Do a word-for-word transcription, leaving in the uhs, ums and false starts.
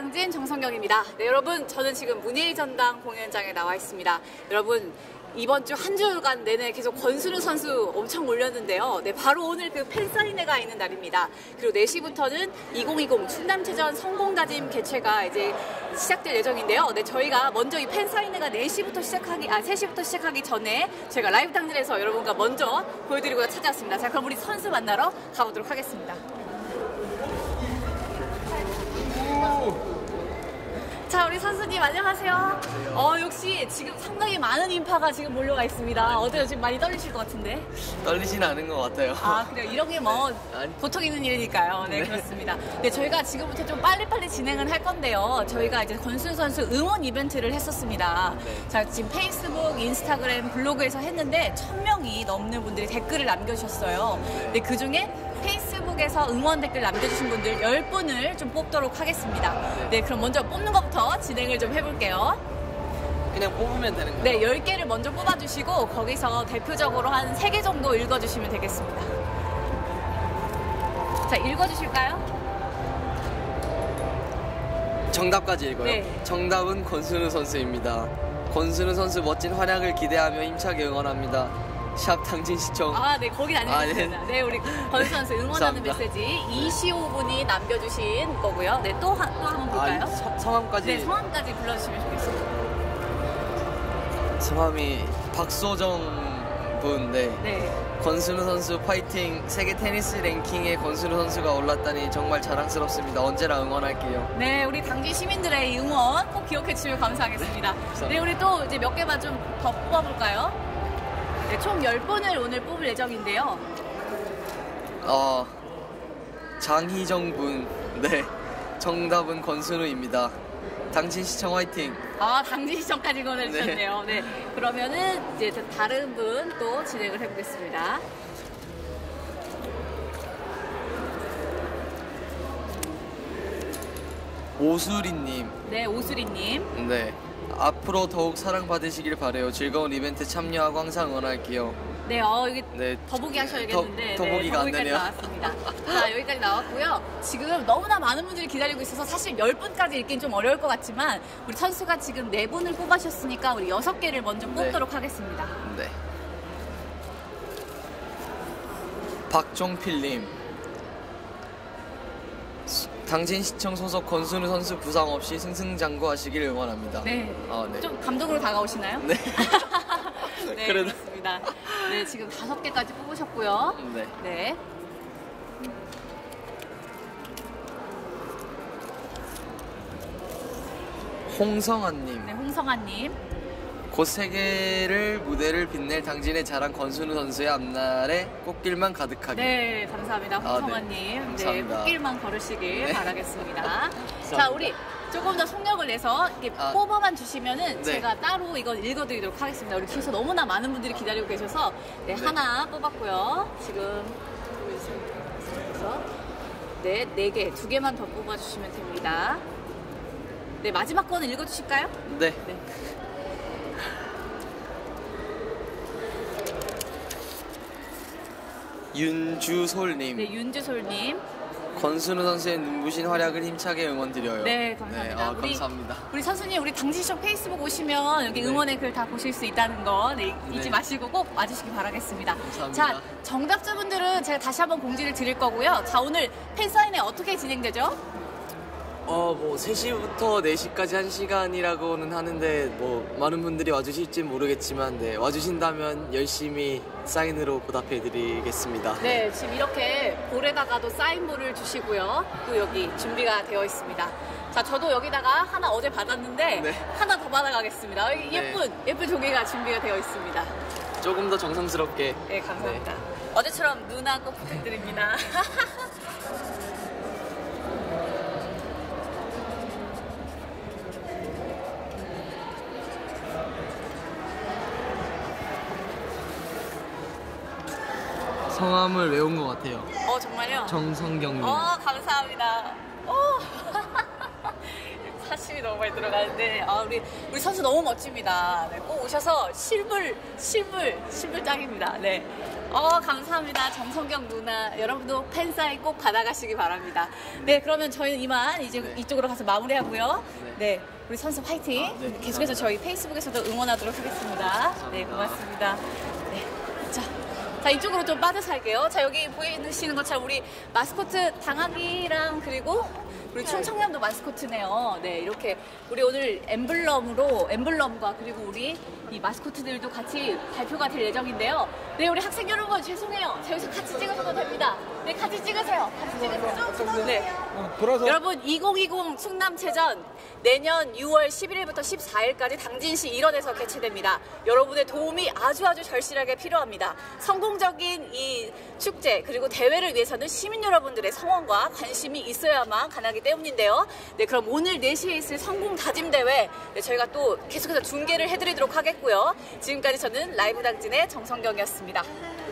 당진 정성경입니다. 네, 여러분, 저는 지금 문예의 전당 공연장에 나와 있습니다. 여러분, 이번 주 한 주간 내내 계속 권순우 선수 엄청 올렸는데요. 네, 바로 오늘 그 팬사인회가 있는 날입니다. 그리고 네 시부터는 이천이십 충남체전 성공다짐 개최가 이제 시작될 예정인데요. 네, 저희가 먼저 이 팬사인회가 네 시부터 시작하기, 아, 세 시부터 시작하기 전에 저희가 라이브 당진에서 여러분과 먼저 보여드리고자 찾아왔습니다. 자, 그럼 우리 선수 만나러 가보도록 하겠습니다. 자, 우리 선수님 안녕하세요. 어, 역시 지금 상당히 많은 인파가 지금 몰려와 있습니다. 어때요? 지금 많이 떨리실 것 같은데? 떨리진 않은 것 같아요. 아, 그래요? 이런 게 뭐 보통 있는 일이니까요. 네, 네, 그렇습니다. 네, 저희가 지금부터 좀 빨리빨리 진행을 할 건데요. 저희가 이제 권순우 선수 응원 이벤트를 했었습니다. 네. 자, 지금 페이스북, 인스타그램, 블로그에서 했는데 천 명이 넘는 분들이 댓글을 남겨주셨어요. 네, 그 중에 페이스북에서 응원 댓글 남겨주신 분들 열 분을 좀 뽑도록 하겠습니다. 네, 그럼 먼저 뽑는 것부터 진행을 좀 해볼게요. 그냥 뽑으면 되는 거예요? 네, 열 개를 먼저 뽑아주시고 거기서 대표적으로 한 세 개 정도 읽어주시면 되겠습니다. 자, 읽어주실까요? 정답까지 읽어요? 네. 정답은 권순우 선수입니다. 권순우 선수 멋진 활약을 기대하며 힘차게 응원합니다. 샵 당진시청. 아, 네, 거긴 아니겠습니다. 아, 네. 네, 우리 권순우 선수 응원하는 감사합니다. 메시지 이시오 분이 남겨주신 거고요. 네, 또 한, 또 한번 볼까요? 아, 서, 성함까지. 네, 성함까지 불러주시면 좋겠습니다. 성함이 박소정 분. 네. 네. 권순우 선수 파이팅. 세계 테니스 랭킹에 권순우 선수가 올랐다니 정말 자랑스럽습니다. 언제나 응원할게요. 네, 우리 당진 시민들의 이 응원 꼭 기억해 주시면 감사하겠습니다. 네, 네, 우리 또 이제 몇 개만 좀 더 뽑아볼까요? 네, 총 열 분을 오늘 뽑을 예정인데요. 어, 장희정 분. 네. 정답은 권순우입니다. 당진시청 화이팅. 아, 당진시청까지 보내주셨네요. 네. 네. 그러면은 이제 다른 분 또 진행을 해보겠습니다. 오수리님. 네, 오수리님. 네. 앞으로 더욱 사랑받으시길 바래요. 즐거운 이벤트 참여하고 항상 응원할게요. 네, 어, 여기 네. 더보기 하셔야겠는데. 더- 더보기가 네, 안 되네요. 나왔습니다. 자, 여기까지 나왔고요. 지금 너무나 많은 분들이 기다리고 있어서 사실 열 분까지 읽긴 좀 어려울 것 같지만 우리 선수가 지금 네 분을 뽑으셨으니까 우리 여섯 개를 먼저 뽑도록 네. 하겠습니다. 네. 박종필님. 당진시청 소속 권순우 선수 부상 없이 승승장구하시길 응원합니다. 네. 아, 네. 좀 감동으로 다가오시나요? 네. 네, 그래도- 그렇습니다. 네, 지금 다섯 개까지 뽑으셨고요. 네. 네. 홍성아님. 네, 홍성아님. 곧 세계를 무대를 빛낼 당진의 자랑 권순우 선수의 앞날에 꽃길만 가득하게. 네, 감사합니다. 아, 네. 홍성아님. 네, 감사합니다. 꽃길만 걸으시길 네. 바라겠습니다. 자, 감사합니다. 우리 조금 더 속력을 내서 이렇게 아, 뽑아만 주시면은 네. 제가 따로 이건 읽어드리도록 하겠습니다. 우리 뒤에서 너무나 많은 분들이 기다리고 계셔서 네, 네. 하나 뽑았고요. 지금 둘, 셋, 넷, 다섯, 네, 네 개, 두 개만 더 뽑아주시면 됩니다. 네, 마지막 거는 읽어주실까요? 네. 네. 윤주솔님. 네, 윤주솔님. 권순우 선수의 눈부신 활약을 힘차게 응원드려요. 네, 감사합니다. 네, 아, 우리- 감사합니다. 우리 선수님, 우리 당진시청 페이스북 오시면 여기 네. 응원의 글 다 보실 수 있다는 거 네, 잊지 네. 마시고 꼭 와주시기 바라겠습니다. 감사합니다. 자, 정답자분들은 제가 다시 한번 공지를 드릴 거고요. 자, 오늘 팬사인회 어떻게 진행되죠? 어, 뭐, 세 시부터 네 시까지 한 시간이라고는 하는데, 뭐, 많은 분들이 와주실지 모르겠지만, 네, 와주신다면 열심히 사인으로 보답해드리겠습니다. 네, 지금 이렇게 볼에다가도 사인볼을 주시고요. 또 여기 준비가 되어 있습니다. 자, 저도 여기다가 하나 어제 받았는데 네. 하나 더 받아가겠습니다. 여기 네. 예쁜, 예쁜 종이가 준비가 되어 있습니다. 조금 더 정성스럽게. 네, 감사합니다. 어제처럼 누나 꼭 부탁드립니다. 성함을 외운 것 같아요. 어, 정말요? 정성경님. 어, 감사합니다. 오. 사심이 너무 많이 들어가는데 아, 우리 우리 선수 너무 멋집니다. 네, 꼭 오셔서 실물 실물 실물 짱입니다. 네. 어 감사합니다. 정성경 누나 여러분도 팬 사인 꼭 받아가시기 바랍니다. 네 그러면 저희는 이만 이제 네. 이쪽으로 가서 마무리하고요. 네. 네 우리 선수 화이팅. 아, 네, 계속해서 저희 페이스북에서도 응원하도록 하겠습니다. 네 고맙습니다. 네. 자, 자 이쪽으로 좀 빠져서 할게요. 자 여기 보이시는 것처럼 우리 마스코트 당하기랑 그리고 우리 춘청년도 마스코트네요. 네 이렇게 우리 오늘 엠블럼으로 엠블럼과 그리고 우리 이 마스코트들도 같이 발표가 될 예정인데요. 네 우리 학생 여러분 죄송해요. 자 여기서 같이 찍으셔도 됩니다. 네 같이 찍으세요. 같이 찍으세요. 네. 돌아서. 여러분 이천이십 충남체전 내년 유월 십일일부터 십사일까지 당진시 일원에서 개최됩니다. 여러분의 도움이 아주 아주 절실하게 필요합니다. 성공적인 이 축제 그리고 대회를 위해서는 시민 여러분들의 성원과 관심이 있어야만 가능하기 때문인데요. 네 그럼 오늘 네 시에 있을 성공 다짐 대회 네, 저희가 또 계속해서 중계를 해드리도록 하겠고요. 지금까지 저는 라이브 당진의 정성경이었습니다.